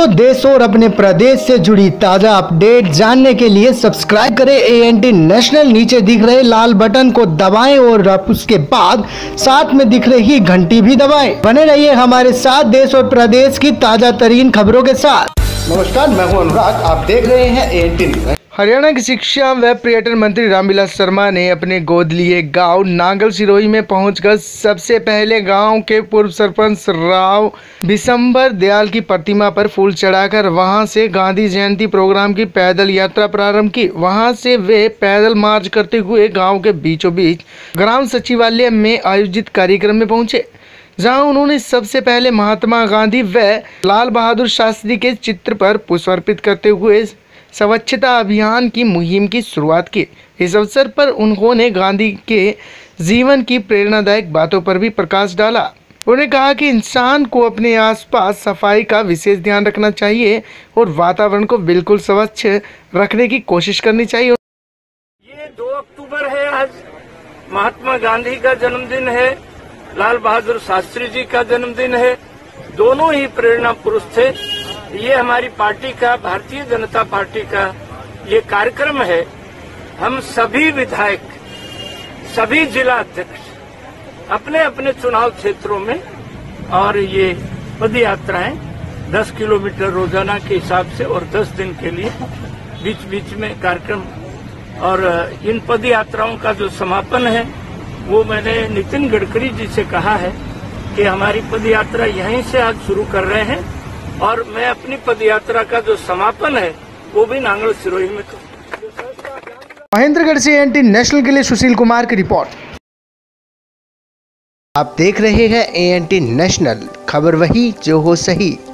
देश और अपने प्रदेश से जुड़ी ताजा अपडेट जानने के लिए सब्सक्राइब करें एएनटी नेशनल। नीचे दिख रहे लाल बटन को दबाएं और उसके बाद साथ में दिख रही घंटी भी दबाएं। बने रहिए हमारे साथ देश और प्रदेश की ताजा तरीन खबरों के साथ। नमस्कार, मैं हूं अनुराग, आप देख रहे हैं एएनटी। हरियाणा के शिक्षा व पर्यटन मंत्री रामविलास शर्मा ने अपने गोद लिए गांव नांगल सिरोही में पहुंचकर सबसे पहले गांव के पूर्व सरपंच राव बिशंबर दयाल की प्रतिमा पर फूल चढ़ाकर वहां से गांधी जयंती प्रोग्राम की पैदल यात्रा प्रारंभ की। वहां से वे पैदल मार्च करते हुए गांव के बीचों बीच ग्राम सचिवालय में आयोजित कार्यक्रम में पहुंचे, जहां उन्होंने सबसे पहले महात्मा गांधी व लाल बहादुर शास्त्री के चित्र पर पुष्प अर्पित करते हुए स्वच्छता अभियान की मुहिम की शुरुआत की। इस अवसर पर उन्होंने गांधी के जीवन की प्रेरणादायक बातों पर भी प्रकाश डाला। उन्होंने कहा कि इंसान को अपने आसपास सफाई का विशेष ध्यान रखना चाहिए और वातावरण को बिल्कुल स्वच्छ रखने की कोशिश करनी चाहिए। ये 2 अक्टूबर है, आज महात्मा गांधी का जन्मदिन है, लाल बहादुर शास्त्री जी का जन्मदिन है। दोनों ही प्रेरणा पुरुष थे। ये हमारी पार्टी का, भारतीय जनता पार्टी का ये कार्यक्रम है। हम सभी विधायक, सभी जिला अध्यक्ष अपने अपने चुनाव क्षेत्रों में और ये पद यात्राएं 10 किलोमीटर रोजाना के हिसाब से और 10 दिन के लिए बीच बीच में कार्यक्रम, और इन पद यात्राओं का जो समापन है वो मैंने नितिन गडकरी जी से कहा है कि हमारी पद यात्रा यहीं से आज शुरू कर रहे हैं और मैं अपनी पदयात्रा का जो समापन है वो भी नांगल सिरोही में करूं। महेंद्रगढ़ से एएनटी नेशनल के लिए सुशील कुमार की रिपोर्ट। आप देख रहे हैं एएनटी नेशनल, खबर वही जो हो सही।